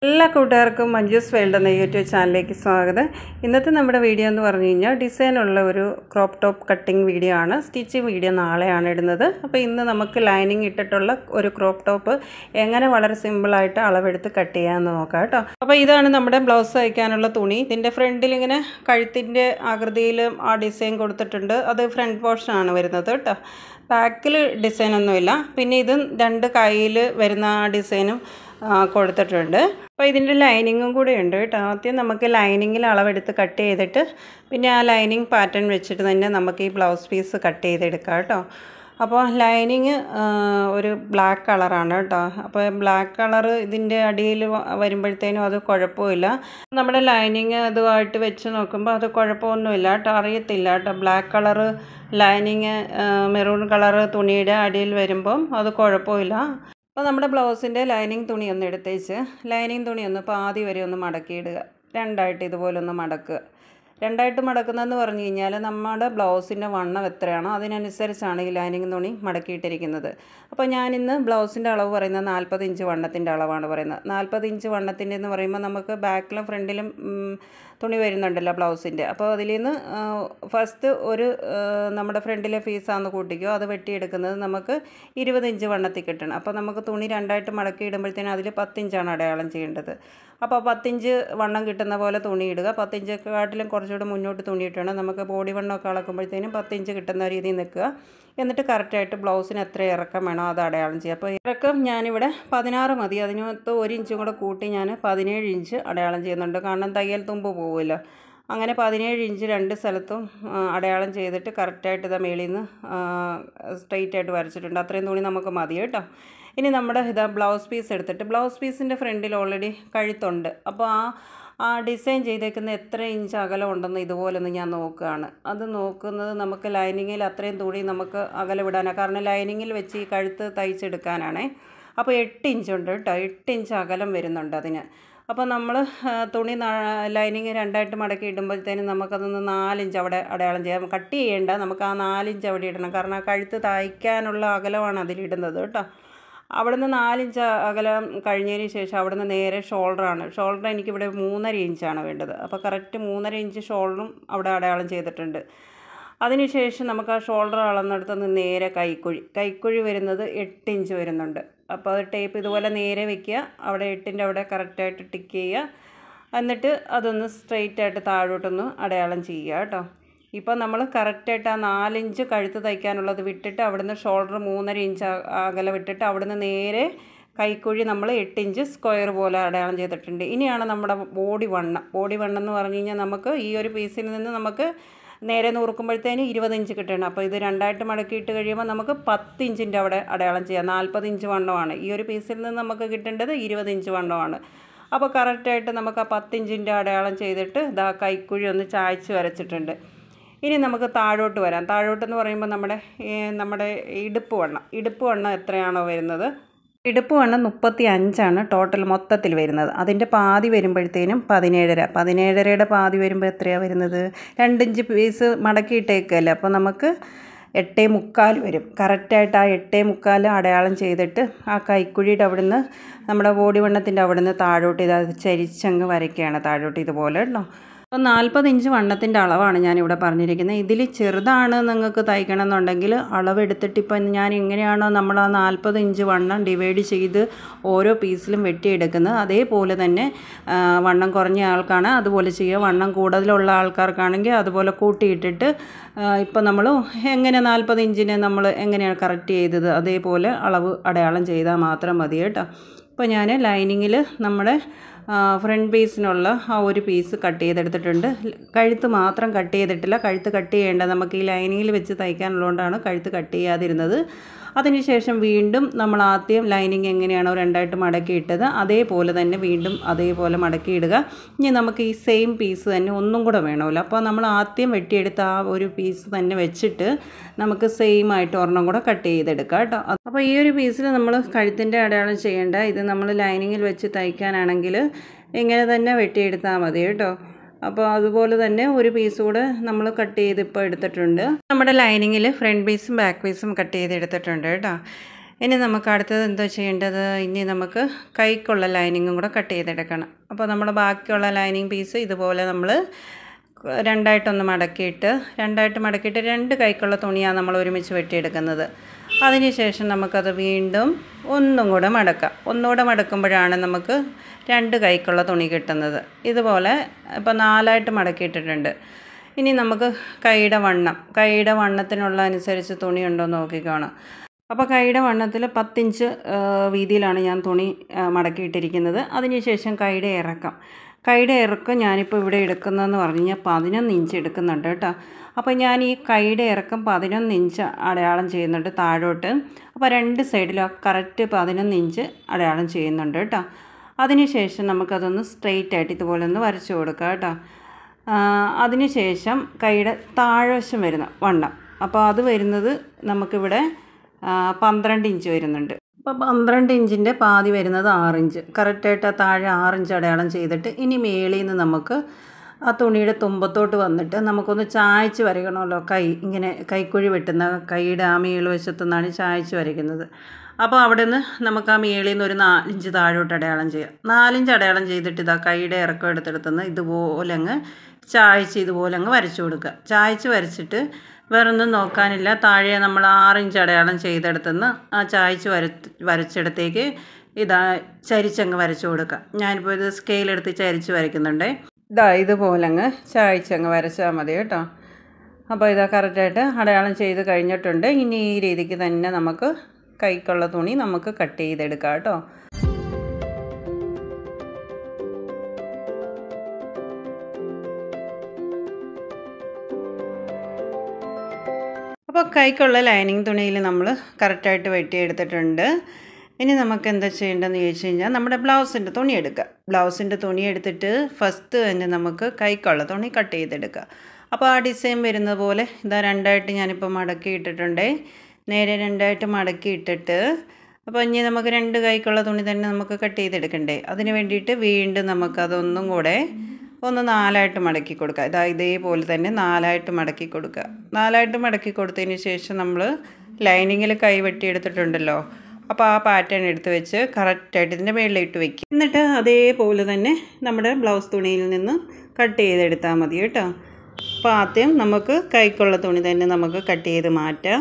എല്ലാ കൂട്ടുകാർക്കും മഞ്ജൂസ് വേൾഡ് എന്ന യൂട്യൂബ് ചാനലിലേക്ക് സ്വാഗതം. ഇന്നത്തെ നമ്മുടെ വീഡിയോ എന്ന് പറഞ്ഞു കഴിഞ്ഞാൽ ഡിസൈനുള്ള ഒരു ക്രോപ്പ് ടോപ്പ് കട്ടിങ് വീഡിയോ ആണ്. സ്റ്റിച്ചിങ് വീഡിയോ നാളെയാണ് ഇടുന്നത്. അപ്പോൾ ഇന്ന് നമുക്ക് ലൈനിങ് ഇട്ടിട്ടുള്ള ഒരു ക്രോപ്പ് ടോപ്പ് എങ്ങനെ വളരെ സിമ്പിളായിട്ട് അളവെടുത്ത് കട്ട് ചെയ്യാമെന്ന് നോക്കാം കേട്ടോ. അപ്പോൾ ഇതാണ് നമ്മുടെ ബ്ലൗസ് തയ്ക്കാനുള്ള തുണി. ഇതിൻ്റെ ഫ്രണ്ടിൽ ഇങ്ങനെ കഴുത്തിൻ്റെ ആകൃതിയിൽ ആ ഡിസൈൻ കൊടുത്തിട്ടുണ്ട്. അത് ഫ്രണ്ട് പോർഷനാണ് വരുന്നത് കേട്ടോ. ബാക്കിൽ ഡിസൈനൊന്നുമില്ല. പിന്നെ ഇത് രണ്ട് കയ്യിൽ വരുന്ന ആ ഡിസൈനും കൊടുത്തിട്ടുണ്ട്. അപ്പോൾ ഇതിൻ്റെ ലൈനിങ്ങും കൂടെ ഉണ്ട് കേട്ടോ. ആദ്യം നമുക്ക് ലൈനിങ്ങിൽ അളവെടുത്ത് കട്ട് ചെയ്തിട്ട് പിന്നെ ആ ലൈനിങ് പാറ്റേൺ വെച്ചിട്ട് തന്നെ നമുക്ക് ഈ ബ്ലൗസ് പീസ് കട്ട് ചെയ്തെടുക്കാം കേട്ടോ. അപ്പോൾ ലൈനിങ് ഒരു ബ്ലാക്ക് കളറാണ് കേട്ടോ. അപ്പോൾ ബ്ലാക്ക് കളർ ഇതിൻ്റെ അടിയിൽ വരുമ്പോഴത്തേനും അത് കുഴപ്പമില്ല. നമ്മുടെ ലൈനിങ് അതുമായിട്ട് വെച്ച് നോക്കുമ്പോൾ അത് കുഴപ്പമൊന്നുമില്ല കേട്ടോ, അറിയത്തില്ല കേട്ടോ. Black colour lining maroon colour തുണിയുടെ അടിയിൽ വരുമ്പം അത് കുഴപ്പമില്ല. അപ്പോൾ നമ്മുടെ ബ്ലൗസിൻ്റെ ലൈനിങ് തുണി ഒന്ന് എടുത്തേച്ച് ലൈനിങ് തുണി ഒന്ന് പാതി വരെ ഒന്ന് മടക്കിയിടുക. രണ്ടായിട്ട് ഇതുപോലെ ഒന്ന് മടക്കുക. രണ്ടായിട്ട് മടക്കുന്നതെന്ന് പറഞ്ഞു കഴിഞ്ഞാൽ നമ്മുടെ ബ്ലൗസിൻ്റെ വണ്ണം എത്രയാണോ അതിനനുസരിച്ചാണ് ഈ ലൈനിങ് തുണി മടക്കിയിട്ടിരിക്കുന്നത്. അപ്പോൾ ഞാനിന്ന് ബ്ലൗസിൻ്റെ അളവ് പറയുന്നത് 40 ഇഞ്ച് വണ്ണത്തിൻ്റെ അളവാണ് പറയുന്നത്. 40 ഇഞ്ച് വണ്ണത്തിൻ്റെ എന്ന് പറയുമ്പോൾ നമുക്ക് ബാക്കിലും ഫ്രണ്ടിലും തുണി വരുന്നുണ്ടല്ലോ ബ്ലൗസിൻ്റെ. അപ്പോൾ അതിൽ നിന്ന് ഫസ്റ്റ് ഒരു നമ്മുടെ ഫ്രണ്ടിലെ പീസാന്ന് കൂട്ടിക്കോ, അത് വെട്ടിയെടുക്കുന്നത് നമുക്ക് 20 ഇഞ്ച് വണ്ണത്തിൽ കിട്ടണം. അപ്പോൾ നമുക്ക് തുണി രണ്ടായിട്ട് മടക്കി ഇടുമ്പോഴത്തേനും അതിൽ 10 ഇഞ്ചാണ് അടയാളം ചെയ്യേണ്ടത്. അപ്പോൾ 10 ഇഞ്ച് വണ്ണം കിട്ടുന്ന പോലെ തുണി ഇടുക. 10 ഇഞ്ചെക്കാട്ടിലും കുറച്ചുകൂടി മുന്നോട്ട് തുണി ഇട്ടണം. നമുക്ക് ബോഡി വണ്ണമൊക്കെ അളക്കുമ്പോഴത്തേനും 10 ഇഞ്ച് കിട്ടുന്ന രീതിയിൽ നിൽക്കുക. എന്നിട്ട് കറക്റ്റായിട്ട് ബ്ലൗസിന് എത്ര ഇറക്കം വേണോ അത് അടയാളം ചെയ്യുക. അപ്പോൾ ഇറക്കം ഞാനിവിടെ 16 മതി. അതിനകത്ത് 1 ഇഞ്ചും കൂടെ കൂട്ടി ഞാൻ 17 ഇഞ്ച് അടയാളം ചെയ്യുന്നുണ്ട്. കാരണം തയ്യൽ തുമ്പ് പോകുമല്ലോ. അങ്ങനെ 17 ഇഞ്ച് രണ്ട് സ്ഥലത്തും അടയാളം ചെയ്തിട്ട് കറക്റ്റായിട്ട് ഇതാ മേളിൽ നിന്ന് സ്ട്രെയിറ്റ് ആയിട്ട് വരച്ചിട്ടുണ്ട്. അത്രയും തുണി നമുക്ക് മതി കേട്ടോ. ഇനി നമ്മുടെ ഇതാ ബ്ലൗസ് പീസ് എടുത്തിട്ട് ബ്ലൗസ് പീസിൻ്റെ ഫ്രണ്ടിൽ ഓൾറെഡി കഴുത്തുണ്ട്. അപ്പോൾ ആ ഡിസൈൻ ചെയ്തേക്കുന്ന എത്ര ഇഞ്ച് അകലം ഉണ്ടെന്ന് ഇതുപോലൊന്ന് ഞാൻ നോക്കുകയാണ്. അത് നോക്കുന്നത് നമുക്ക് ലൈനിങ്ങിൽ അത്രയും തുണി നമുക്ക് അകലം വിടാനാണ്. കാരണം ലൈനിങ്ങിൽ വെച്ച് ഈ കഴുത്ത് തയ്ച്ചെടുക്കാനാണേ. അപ്പോൾ 8 ഇഞ്ചുണ്ട് കേട്ടോ. 8 ഇഞ്ച് അകലം വരുന്നുണ്ട് അതിന്. അപ്പോൾ നമ്മൾ തുണി ലൈനിങ് രണ്ടായിട്ട് മടക്കി ഇടുമ്പോഴത്തേനും നമുക്കതൊന്ന് 4 ഇഞ്ച് അവിടെ അടയാളം ചെയ്യാം. കട്ട് ചെയ്യേണ്ട, നമുക്ക് ആ 4 ഇഞ്ച് അവിടെ ഇടണം. കാരണം ആ കഴുത്ത് തയ്ക്കാനുള്ള അകലമാണ് അതിലിടുന്നത് കേട്ടോ. അവിടെ നിന്ന് 4 ഇഞ്ച് അകലം കഴിഞ്ഞതിന് ശേഷം അവിടെ നിന്ന് നേരെ ഷോൾഡറാണ്. ഷോൾഡർ എനിക്കിവിടെ 3.5 ഇഞ്ചാണ് വേണ്ടത്. അപ്പോൾ കറക്റ്റ് 3.5 ഇഞ്ച് ഷോൾഡറും അവിടെ അടയാളം ചെയ്തിട്ടുണ്ട്. അതിനുശേഷം നമുക്ക് ആ ഷോൾഡർ അളന്നെടുത്ത് നേരെ കൈക്കുഴി വരുന്നത് 8 ഇഞ്ച് വരുന്നുണ്ട്. അപ്പോൾ അത് ടേപ്പ് ഇതുപോലെ നേരെ വയ്ക്കുക. അവിടെ 8-ൻ്റെ അവിടെ കറക്റ്റായിട്ട് ടിക്ക് ചെയ്യുക. എന്നിട്ട് അതൊന്ന് സ്ട്രെയിറ്റ് ആയിട്ട് താഴോട്ടൊന്ന് അടയാളം ചെയ്യുക കേട്ടോ. ഇപ്പോൾ നമ്മൾ കറക്റ്റായിട്ട് ആ 4 ഇഞ്ച് കഴുത്ത് തയ്ക്കാനുള്ളത് വിട്ടിട്ട് അവിടുന്ന് ഷോൾഡർ 3.5 ഇഞ്ച് അകലെ വിട്ടിട്ട് അവിടുന്ന് നേരെ കൈക്കുഴി നമ്മൾ 8 ഇഞ്ച് സ്ക്വയർ പോലെ അടയാളം ചെയ്തിട്ടുണ്ട്. ഇനിയാണ് നമ്മുടെ ബോഡി വണ്ണം എന്ന് പറഞ്ഞു കഴിഞ്ഞാൽ നമുക്ക് ഈ ഒരു പീസിൽ നിന്ന് നമുക്ക് നേരെ നൂറുക്കുമ്പോഴത്തേന് 20 ഇഞ്ച് കിട്ടണം. അപ്പോൾ ഇത് രണ്ടായിട്ട് മടക്കിയിട്ട് കഴിയുമ്പോൾ നമുക്ക് 10 ഇഞ്ചിൻ്റെ അവിടെ അടയാളം ചെയ്യാം. 40 ഇഞ്ച് വണ്ണമാണ്. ഈ ഒരു പീസിൽ നിന്ന് നമുക്ക് കിട്ടേണ്ടത് 20 ഇഞ്ച് വണ്ണമാണ്. അപ്പോൾ കറക്റ്റായിട്ട് നമുക്ക് ആ 10 ഇഞ്ചിൻ്റെ അടയാളം ചെയ്തിട്ട് ഇതാ കൈക്കുഴി ഒന്ന് ചായ്ച്ച് വരച്ചിട്ടുണ്ട്. ഇനി നമുക്ക് താഴോട്ട് വരാം. താഴോട്ടെന്ന് പറയുമ്പോൾ നമ്മുടെ ഇടുപ്പ് വണ്ണം എത്രയാണോ വരുന്നത്, ഇടുപ്പ് വണ്ണം 35 ടോട്ടൽ മൊത്തത്തിൽ വരുന്നത്. അതിൻ്റെ പാതി വരുമ്പോഴത്തേനും 17.5 പാതി വരുമ്പോൾ എത്രയാണ് വരുന്നത്, 2 ഇഞ്ച് പീസ് മടക്കിയിട്ടേക്കല്ലേ. അപ്പോൾ നമുക്ക് 8.25 വരും. കറക്റ്റായിട്ട് ആ 8.25 അടയാളം ചെയ്തിട്ട് ആ കൈക്കുഴിയുടെ അവിടുന്ന് നമ്മുടെ ബോഡി വണ്ണത്തിൻ്റെ അവിടുന്ന് താഴോട്ട് ഇത് ചരിച്ചങ്ങ് വരയ്ക്കുകയാണ് താഴോട്ട് ഇതുപോലെ കേട്ടോ. അപ്പോൾ 40 ഇഞ്ച് വണ്ണത്തിൻ്റെ അളവാണ് ഞാനിവിടെ പറഞ്ഞിരിക്കുന്നത്. ഇതിൽ ചെറുതാണ് നിങ്ങൾക്ക് തയ്ക്കണം എന്നുണ്ടെങ്കിൽ അളവെടുത്തിട്ട് ഇപ്പം ഞാൻ എങ്ങനെയാണോ നമ്മൾ ആ 40 ഇഞ്ച് വണ്ണം ഡിവൈഡ് ചെയ്ത് ഓരോ പീസിലും വെട്ടിയെടുക്കുന്നത് അതേപോലെ തന്നെ വണ്ണം കുറഞ്ഞ ആൾക്കാണ് അതുപോലെ ചെയ്യുക. വണ്ണം കൂടുതലുള്ള ആൾക്കാർക്കാണെങ്കിൽ അതുപോലെ കൂട്ടിയിട്ടിട്ട് ഇപ്പം നമ്മൾ എങ്ങനെ 40 ഇഞ്ചിനെ നമ്മൾ എങ്ങനെയാണ് കറക്റ്റ് ചെയ്തത് അതേപോലെ അളവ് അടയാളം ചെയ്താൽ മാത്രം മതി കേട്ടോ. ഇപ്പോൾ ഞാൻ ലൈനിങ്ങിൽ നമ്മുടെ ഫ്രണ്ട് പീസിനുള്ള ആ ഒരു പീസ് കട്ട് ചെയ്തെടുത്തിട്ടുണ്ട്. കഴുത്ത് മാത്രം കട്ട് ചെയ്തിട്ടില്ല. കഴുത്ത് കട്ട് ചെയ്യേണ്ട, നമുക്ക് ഈ ലൈനിങ്ങിൽ വെച്ച് തയ്ക്കാനുള്ളതുകൊണ്ടാണ് കഴുത്ത് കട്ട് ചെയ്യാതിരുന്നത്. അതിനുശേഷം വീണ്ടും നമ്മൾ ആദ്യം ലൈനിങ് എങ്ങനെയാണോ രണ്ടായിട്ട് മടക്കിയിട്ടത് അതേപോലെ തന്നെ വീണ്ടും അതേപോലെ മടക്കിയിടുക. ഇനി നമുക്ക് ഈ സെയിം പീസ് തന്നെ ഒന്നും കൂടെ വേണമല്ലോ. അപ്പോൾ നമ്മൾ ആദ്യം വെട്ടിയെടുത്ത ആ ഒരു പീസ് തന്നെ വെച്ചിട്ട് നമുക്ക് സെയിം ആയിട്ട് ഒരെണ്ണം കൂടെ കട്ട് ചെയ്തെടുക്കാം കേട്ടോ. അപ്പോൾ ഈ ഒരു പീസിൽ നമ്മൾ കഴുത്തിൻ്റെ അടയാളം ചെയ്യേണ്ട. ഇത് നമ്മൾ ലൈനിങ്ങിൽ വെച്ച് തയ്ക്കാനാണെങ്കിൽ ഇങ്ങനെ തന്നെ വെട്ടിയെടുത്താൽ മതി കേട്ടോ. അപ്പോൾ അതുപോലെ തന്നെ ഒരു പീസ് കൂടെ നമ്മൾ കട്ട് ചെയ്ത് ഇപ്പോൾ എടുത്തിട്ടുണ്ട്. നമ്മുടെ ലൈനിങ്ങിൽ ഫ്രണ്ട് പീസും ബാക്ക് പീസും കട്ട് ചെയ്ത് എടുത്തിട്ടുണ്ട് കേട്ടോ. ഇനി നമുക്ക് അടുത്തത് എന്തോ ചെയ്യേണ്ടത്, ഇനി നമുക്ക് കൈക്കുള്ള ലൈനിങ്ങും കൂടെ കട്ട് ചെയ്തെടുക്കണം. അപ്പോൾ നമ്മൾ ബാക്കിയുള്ള ലൈനിങ് പീസ് ഇതുപോലെ നമ്മൾ രണ്ടായിട്ട് മടക്കിയിട്ട് രണ്ട് കൈക്കുള്ള തുണിയാണ് നമ്മൾ ഒരുമിച്ച് വെട്ടിയെടുക്കുന്നത്. അതിനുശേഷം നമുക്കത് വീണ്ടും ഒന്നുകൂടെ മടക്കുമ്പോഴാണ് നമുക്ക് രണ്ട് കൈക്കുള്ള തുണി കിട്ടുന്നത്. ഇതുപോലെ ഇപ്പോൾ 4ആയിട്ട് മടക്കിയിട്ടിട്ടുണ്ട്. ഇനി നമുക്ക് കൈയുടെ വണ്ണത്തിനുള്ള അനുസരിച്ച് തുണി ഉണ്ടോ എന്ന് നോക്കിക്കോണം. അപ്പോൾ കൈയുടെ വണ്ണത്തിൽ 10 ഇഞ്ച് വീതിയിലാണ് ഞാൻ തുണി മടക്കിയിട്ടിരിക്കുന്നത്. അതിനുശേഷം കൈയുടെ ഇറക്കം ഞാനിപ്പോൾ ഇവിടെ എടുക്കുന്നതെന്ന് പറഞ്ഞു കഴിഞ്ഞാൽ 11 ഇഞ്ച് എടുക്കുന്നുണ്ട് കേട്ടോ. അപ്പോൾ ഞാൻ ഈ കൈയുടെ ഇറക്കം 11 ഇഞ്ച് അടയാളം ചെയ്യുന്നുണ്ട് താഴോട്ട്. അപ്പോൾ രണ്ട് സൈഡിലും കറക്റ്റ് 11 ഇഞ്ച് അടയാളം ചെയ്യുന്നുണ്ട് കേട്ടോ. അതിനുശേഷം നമുക്കതൊന്ന് സ്ട്രെയിറ്റ് ആയിട്ട് ഇതുപോലെ ഒന്ന് വരച്ചു കൊടുക്കാം കേട്ടോ. അതിനുശേഷം കൈയുടെ താഴ്വശം വരുന്ന വണ്ണം, അപ്പോൾ അത് വരുന്നത് നമുക്കിവിടെ 12 ഇഞ്ച് വരുന്നുണ്ട്. അപ്പോൾ 12 ഇഞ്ചിൻ്റെ പാതി വരുന്നത് 6 ഇഞ്ച്. കറക്റ്റായിട്ട് ആ താഴെ 6 ഇഞ്ച് അടയാളം ചെയ്തിട്ട് ഇനി മേളിൽ നിന്ന് നമുക്ക് ആ തുണിയുടെ തുമ്പത്തോട്ട് വന്നിട്ട് നമുക്കൊന്ന് ചായച്ച് വരയ്ക്കണമല്ലോ. ഇങ്ങനെ കൈക്കുഴി വെട്ടുന്ന കൈയുടെ ആ മേള് വശത്തു നിന്നാണ് ചായച്ച് വരയ്ക്കുന്നത്. അപ്പോൾ അവിടെ നിന്ന് നമുക്ക് ആ മേളിൽ നിന്ന് ഒരു 4 ഇഞ്ച് താഴോട്ട് അടയാളം ചെയ്യാം. 4 ഇഞ്ച് അടയാളം ചെയ്തിട്ട് ഇതാ കൈയുടെ ഇറക്കം എടുത്തെടുത്തുനിന്ന് ഇതുപോലെ അങ്ങ് ചായച്ച് ഇതുപോലെ അങ്ങ് വരച്ചു കൊടുക്കുക. ചായച്ച് വരച്ചിട്ട് വേറൊന്നും നോക്കാനില്ല, താഴെ നമ്മൾ 6 ഇഞ്ച് അടയാളം ചെയ്തെടുത്തുനിന്ന് ആ ചായച്ച് വരച്ചിടത്തേക്ക് ഇതാ ചരിച്ചങ്ങ് വരച്ചു കൊടുക്കുക. ഞാനിപ്പോൾ ഇത് സ്കെയിലെടുത്ത് ചരിച്ച് വരയ്ക്കുന്നുണ്ട്. ഇതുപോലെ അങ്ങ് ചായച്ചങ്ങ് വരച്ചാൽ മതി കേട്ടോ. അപ്പോൾ ഇതാ കറക്റ്റായിട്ട് അടയാളം ചെയ്ത് കഴിഞ്ഞിട്ടുണ്ട്. ഇനി ഈ രീതിക്ക് തന്നെ നമുക്ക് കൈക്കുള്ള തുണി നമുക്ക് കട്ട് ചെയ്തെടുക്കാം കേട്ടോ. അപ്പോൾ കൈക്കുള്ള ലൈനിങ് തുണിയിൽ നമ്മൾ കറക്റ്റായിട്ട് വെട്ടിയെടുത്തിട്ടുണ്ട്. ഇനി നമുക്ക് എന്താ ചെയ്യേണ്ടതെന്ന് ചോദിച്ചു കഴിഞ്ഞാൽ നമ്മുടെ ബ്ലൗസിൻ്റെ തുണി എടുക്കുക. ബ്ലൗസിൻ്റെ തുണി എടുത്തിട്ട് ഫസ്റ്റ് തന്നെ നമുക്ക് കൈക്കുള്ള തുണി കട്ട് ചെയ്തെടുക്കുക. അപ്പോൾ ആ ഡിസൈൻ വരുന്ന പോലെ ഇതാ രണ്ടായിട്ട് ഞാനിപ്പോൾ മടക്കിയിട്ടിട്ടുണ്ട്. നേരെ രണ്ടായിട്ട് മടക്കിയിട്ടിട്ട് അപ്പോൾ ഇനി നമുക്ക് രണ്ട് കൈക്കുള്ള തുണി തന്നെ നമുക്ക് കട്ട് ചെയ്തെടുക്കണ്ടേ. അതിന് വേണ്ടിയിട്ട് വീണ്ടും നമുക്കതൊന്നും കൂടെ ഒന്ന് 4ആയിട്ട് മടക്കി കൊടുക്കുക. ഇതേപോലെ തന്നെ 4ആയിട്ട് മടക്കി കൊടുക്കുക. 4ആയിട്ട് മടക്കി കൊടുത്തതിന് ശേഷം നമ്മൾ ലൈനിങ്ങിൽ കൈ വെട്ടിയെടുത്തിട്ടുണ്ടല്ലോ, അപ്പോൾ ആ പാറ്റേൺ എടുത്ത് വെച്ച് കറക്റ്റായിട്ട് ഇതിൻ്റെ മുകളിലിട്ട് വയ്ക്കുക. എന്നിട്ട് അതേപോലെ തന്നെ നമ്മുടെ ബ്ലൗസ് തുണിയിൽ നിന്ന് കട്ട് ചെയ്തെടുത്താൽ മതി കേട്ടോ. അപ്പോൾ ആദ്യം നമുക്ക് കൈക്കുള്ള തുണി തന്നെ നമുക്ക് കട്ട് ചെയ്ത് മാറ്റാം.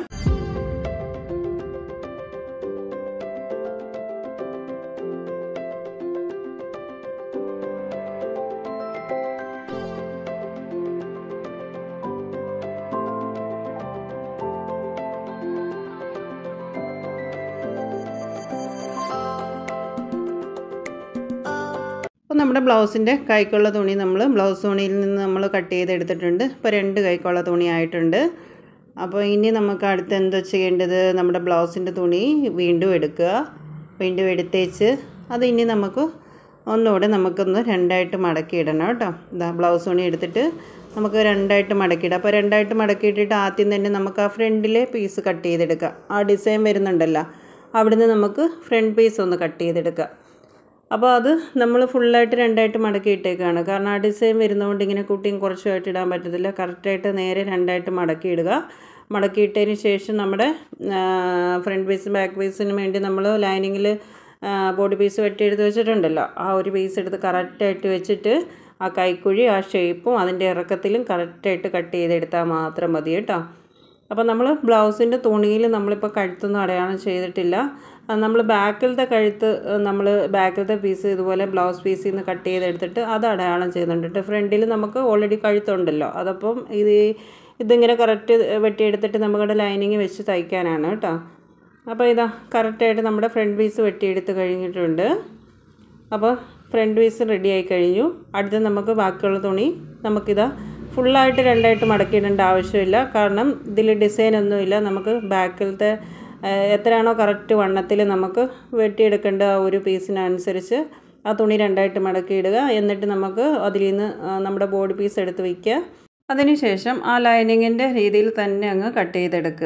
അപ്പോൾ നമ്മുടെ ബ്ലൗസിൻ്റെ കൈക്കുള്ള തുണി ബ്ലൗസ് തുണിയിൽ നിന്ന് നമ്മൾ കട്ട് ചെയ്തെടുത്തിട്ടുണ്ട്. ഇപ്പോൾ 2 കൈക്കുള്ള തുണി ആയിട്ടുണ്ട്. അപ്പോൾ ഇനി നമുക്ക് അടുത്ത് എന്താ ചെയ്യേണ്ടത്, നമ്മുടെ ബ്ലൗസിൻ്റെ തുണി വീണ്ടും എടുക്കുക. വീണ്ടും എടുത്തേച്ച് അത് ഇനി നമുക്ക് ഒന്നുകൂടെ നമുക്കൊന്ന് 2ആയിട്ട് മടക്കിയിടണം കേട്ടോ. ബ്ലൗസ് തുണി എടുത്തിട്ട് നമുക്ക് 2ആയിട്ട് മടക്കിയിടാം. അപ്പോൾ 2ആയിട്ട് മടക്കിയിട്ടിട്ട് ആദ്യം തന്നെ നമുക്ക് ആ ഫ്രണ്ടിലെ പീസ് കട്ട് ചെയ്തെടുക്കാം. ആ ഡിസൈൻ വരുന്നുണ്ടല്ലോ, അവിടുന്ന് നമുക്ക് ഫ്രണ്ട് പീസ് ഒന്ന് കട്ട് ചെയ്തെടുക്കാം. അപ്പോൾ അത് നമ്മൾ ഫുള്ളായിട്ട് 2ആയിട്ട് മടക്കിയിട്ടേക്കാണ്. കാരണം ആ ഡിസൈൻ വരുന്നതുകൊണ്ട് ഇങ്ങനെ കുട്ടിയും കുറച്ചുമായിട്ട് ഇടാൻ പറ്റത്തില്ല. കറക്റ്റായിട്ട് നേരെ 2ആയിട്ട് മടക്കിയിടുക. മടക്കിയിട്ടതിന് ശേഷം നമ്മുടെ ഫ്രണ്ട് പീസ് ബാക്ക് പീസിന് വേണ്ടി നമ്മൾ ലൈനിങ്ങിൽ ബോഡി പീസ് വെട്ടിയെടുത്ത് വെച്ചിട്ടുണ്ടല്ലോ, ആ ഒരു പീസ് എടുത്ത് കറക്റ്റായിട്ട് വെച്ചിട്ട് ആ കൈക്കുഴി ആ ഷേപ്പും അതിൻ്റെ ഇറക്കത്തിലും കറക്റ്റായിട്ട് കട്ട് ചെയ്തെടുത്താൽ മാത്രം മതി കേട്ടോ. അപ്പോൾ നമ്മൾ ബ്ലൗസിൻ്റെ തുണിയിൽ നമ്മളിപ്പോൾ കഴുത്തൊന്നും അടയാളം ചെയ്തിട്ടില്ല. നമ്മൾ ബാക്കിലത്തെ പീസ് ഇതുപോലെ ബ്ലൗസ് പീസിൽ നിന്ന് കട്ട് ചെയ്തെടുത്തിട്ട് അത് അടയാളം ചെയ്യുന്നുണ്ട്. ഫ്രണ്ടിൽ നമുക്ക് ഓൾറെഡി കഴുത്തുണ്ടല്ലോ, അതപ്പം ഇതിങ്ങനെ കറക്റ്റ് വെട്ടിയെടുത്തിട്ട് നമ്മുടെ ലൈനിങ് വെച്ച് തയ്ക്കാനാണ് കേട്ടോ. അപ്പോൾ ഇതാ കറക്റ്റായിട്ട് നമ്മുടെ ഫ്രണ്ട് പീസ് വെട്ടിയെടുത്ത് കഴിഞ്ഞിട്ടുണ്ട്. അപ്പോൾ ഫ്രണ്ട് പീസ് റെഡി ആയി കഴിഞ്ഞു. അടുത്ത് നമുക്ക് ബാക്കിയുള്ള തുണി നമുക്കിതാ ഫുള്ളായിട്ട് 2ആയിട്ട് മടക്കിയിടേണ്ട ആവശ്യമില്ല. കാരണം ഇതിൽ ഡിസൈനൊന്നുമില്ല. നമുക്ക് ബാക്കിലത്തെ എത്രയാണോ കറക്റ്റ് വണ്ണത്തിൽ നമുക്ക് വെട്ടിയെടുക്കേണ്ട ആ ഒരു പീസിനനുസരിച്ച് ആ തുണി 2ആയിട്ട് മടക്കിയിടുക. എന്നിട്ട് നമുക്ക് അതിൽ നിന്ന് നമ്മുടെ ബോഡി പീസ് എടുത്ത് വയ്ക്കുക. അതിനുശേഷം ആ ലൈനിങ്ങിൻ്റെ രീതിയിൽ തന്നെ അങ്ങ് കട്ട് ചെയ്തെടുക്കുക.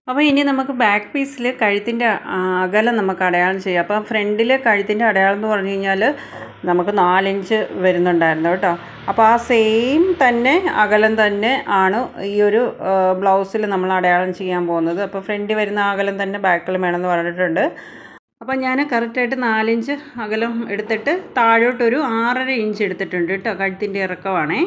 അപ്പോൾ ഇനി നമുക്ക് ബാക്ക് പീസിൽ കഴുത്തിൻ്റെ അകലം നമുക്ക് അടയാളം ചെയ്യാം. അപ്പോൾ ഫ്രണ്ടിലെ കഴുത്തിൻ്റെ അടയാളം എന്ന് പറഞ്ഞു കഴിഞ്ഞാൽ നമുക്ക് 4 ഇഞ്ച് വരുന്നുണ്ടായിരുന്നു കേട്ടോ. അപ്പോൾ ആ സെയിം തന്നെ അകലം തന്നെ ആണ് ഈ ഒരു ബ്ലൗസിൽ നമ്മൾ അടയാളം ചെയ്യാൻ പോകുന്നത്. അപ്പോൾ ഫ്രണ്ടിൽ വരുന്ന അകലം തന്നെ ബാക്കിൽ വേണമെന്ന് പറഞ്ഞിട്ടുണ്ട്. അപ്പോൾ ഞാൻ കറക്റ്റായിട്ട് 4 ഇഞ്ച് അകലം എടുത്തിട്ട് താഴോട്ടൊരു 6.5 ഇഞ്ച് എടുത്തിട്ടുണ്ട് കേട്ടോ. കഴുത്തിൻ്റെ ഇറക്കമാണേ.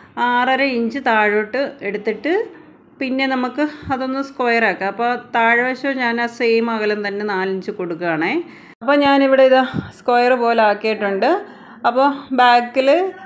6.5 ഇഞ്ച് താഴോട്ട് എടുത്തിട്ട് പിന്നെ നമുക്ക് അതൊന്ന് സ്ക്വയർ ആക്കാം. അപ്പോൾ താഴ്വശം ഞാൻ ആ സെയിം അകലം തന്നെ 4 ഇഞ്ച് കൊടുക്കുകയാണേ. അപ്പോൾ ഞാനിവിടെ ഇത് സ്ക്വയർ പോലെ ആക്കിയിട്ടുണ്ട്. അപ്പോൾ ബാക്കിൽ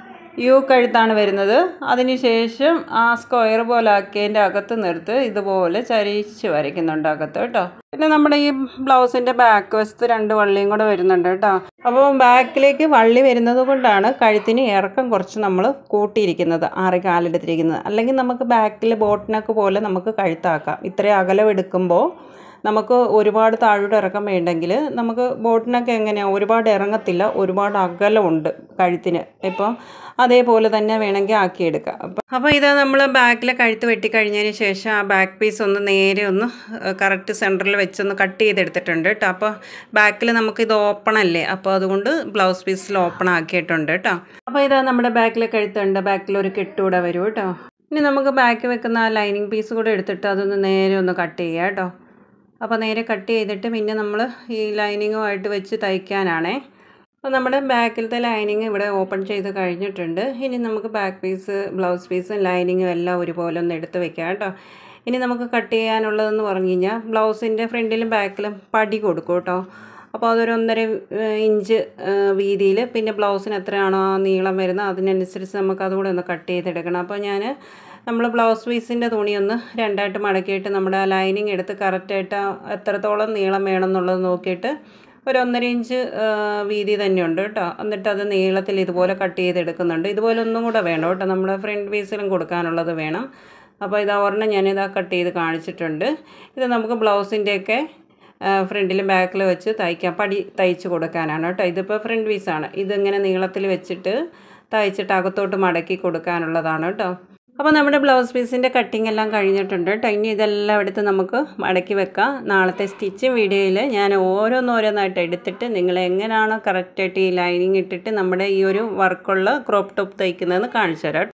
യു കഴുത്താണ് വരുന്നത്. അതിനുശേഷം ആ സ്ക്വയർ പോലെ ആക്കിയതിൻ്റെ അകത്ത് നിർത്ത് ഇതുപോലെ ചരിച്ച് വരയ്ക്കുന്നുണ്ട് അകത്ത് കേട്ടോ. പിന്നെ നമ്മുടെ ഈ ബ്ലൗസിൻ്റെ ബാക്ക് വശത്ത് 2 വള്ളിയും കൂടെ വരുന്നുണ്ട് കേട്ടോ. അപ്പോൾ ബാക്കിലേക്ക് വള്ളി വരുന്നത് കൊണ്ടാണ് കഴുത്തിന് ഇറക്കം കുറച്ച് നമ്മൾ കൂട്ടിയിരിക്കുന്നത്, 6 കാലെടുത്തിരിക്കുന്നത്. അല്ലെങ്കിൽ നമുക്ക് ബാക്കിൽ ബോട്ട് നെക്ക് പോലെ നമുക്ക് കഴുത്താക്കാം. ഇത്രയും അകലം എടുക്കുമ്പോൾ നമുക്ക് ഒരുപാട് താഴോട്ട് ഇറക്കം വേണ്ടെങ്കിൽ നമുക്ക് ബോട്ട് നെക്ക് എങ്ങനെയാണ്, ഒരുപാട് ഇറങ്ങത്തില്ല, ഒരുപാട് അകലമുണ്ട് കഴുത്തിന്. ഇപ്പം അതേപോലെ തന്നെ വേണമെങ്കിൽ ആക്കിയെടുക്കാം. അപ്പോൾ ഇത് നമ്മൾ ബാക്കിലെ കഴുത്ത് വെട്ടിക്കഴിഞ്ഞതിന് ശേഷം ആ ബാക്ക് പീസ് ഒന്ന് നേരെ ഒന്ന് കറക്റ്റ് സെൻറ്ററിൽ വെച്ചൊന്ന് കട്ട് ചെയ്തെടുത്തിട്ടുണ്ട് കേട്ടോ. അപ്പോൾ ബാക്കിൽ നമുക്കിത് ഓപ്പൺ അല്ലേ, അപ്പോൾ അതുകൊണ്ട് ബ്ലൗസ് പീസിൽ ഓപ്പൺ ആക്കിയിട്ടുണ്ട് കേട്ടോ. അപ്പോൾ ഇതാ നമ്മുടെ ബാക്കിലെ കഴുത്തുണ്ട്. ബാക്കിലൊരു കെട്ടുകൂടെ വരും കേട്ടോ. ഇനി നമുക്ക് ബാക്ക് വെക്കുന്ന ആ ലൈനിങ് പീസ് കൂടെ എടുത്തിട്ട് അതൊന്ന് നേരെ ഒന്ന് കട്ട് ചെയ്യാം കേട്ടോ. അപ്പോൾ നേരെ കട്ട് ചെയ്തിട്ട് പിന്നെ നമ്മൾ ഈ ലൈനിങ്ങുമായിട്ട് വെച്ച് തയ്ക്കാനാണേ. അപ്പോൾ നമ്മുടെ ബാക്കിലത്തെ ലൈനിങ് ഇവിടെ ഓപ്പൺ ചെയ്ത് കഴിഞ്ഞിട്ടുണ്ട്. ഇനി നമുക്ക് ബാക്ക് പീസ്, ബ്ലൗസ് പീസും ലൈനിങ്ങും എല്ലാം ഒരുപോലെ ഒന്ന് എടുത്ത് വെക്കാം കേട്ടോ. ഇനി നമുക്ക് കട്ട് ചെയ്യാനുള്ളതെന്ന് പറഞ്ഞു കഴിഞ്ഞാൽ ബ്ലൗസിൻ്റെ ഫ്രണ്ടിലും ബാക്കിലും പടി കൊടുക്കും കേട്ടോ. അപ്പോൾ അതൊരു 1.5 ഇഞ്ച് വീതിയിൽ, പിന്നെ ബ്ലൗസിന് എത്രയാണോ നീളം വരുന്നത് അതിനനുസരിച്ച് നമുക്ക് അതുകൂടെ ഒന്ന് കട്ട് ചെയ്തെടുക്കണം. അപ്പോൾ നമ്മൾ ബ്ലൗസ് പീസിൻ്റെ തുണിയൊന്ന് 2ആയിട്ട് മടക്കിയിട്ട് നമ്മുടെ ആ ലൈനിങ് എടുത്ത് കറക്റ്റായിട്ട് എത്രത്തോളം നീളം വേണം എന്നുള്ളത് നോക്കിയിട്ട് ഒരു 1.5 ഇഞ്ച് വീതി തന്നെയുണ്ട് കേട്ടോ. എന്നിട്ട് അത് നീളത്തിൽ ഇതുപോലെ കട്ട് ചെയ്തെടുക്കുന്നുണ്ട്. ഇതുപോലെ ഒന്നും കൂടെ വേണം കേട്ടോ, നമ്മുടെ ഫ്രണ്ട് പീസിലും കൊടുക്കാനുള്ളത് വേണം. അപ്പോൾ ഇതാ ഒരെണ്ണം ഞാനിതാ കട്ട് ചെയ്ത് കാണിച്ചിട്ടുണ്ട്. ഇത് നമുക്ക് ബ്ലൗസിൻ്റെയൊക്കെ ഫ്രണ്ടിലും ബാക്കിലും വെച്ച് പടി തയ്ച്ച് കൊടുക്കാനാണ് കേട്ടോ. ഇതിപ്പോൾ ഫ്രണ്ട് പീസാണ്. ഇതിങ്ങനെ നീളത്തിൽ വെച്ചിട്ട് തയ്ച്ചിട്ട് അകത്തോട്ട് മടക്കി കൊടുക്കാനുള്ളതാണ് കേട്ടോ. അപ്പോൾ നമ്മുടെ ബ്ലൗസ് പീസിൻ്റെ കട്ടിങ് എല്ലാം കഴിഞ്ഞിട്ടുണ്ട് കേട്ടോ. ഇനി ഇതെല്ലാം എടുത്ത് നമുക്ക് മടക്കി വെക്കാം. നാളത്തെ സ്റ്റിച്ചിങ് വീഡിയോയിൽ ഞാൻ ഓരോന്നോരോന്നായിട്ട് എടുത്തിട്ട് നിങ്ങൾ എങ്ങനെയാണോ കറക്റ്റായിട്ട് ഈ ലൈനിങ് ഇട്ടിട്ട് നമ്മുടെ ഈ ഒരു വർക്കുള്ള ക്രോപ്പ് ടോപ്പ് തയ്ക്കുന്നതെന്ന് കാണിച്ചു തരാം.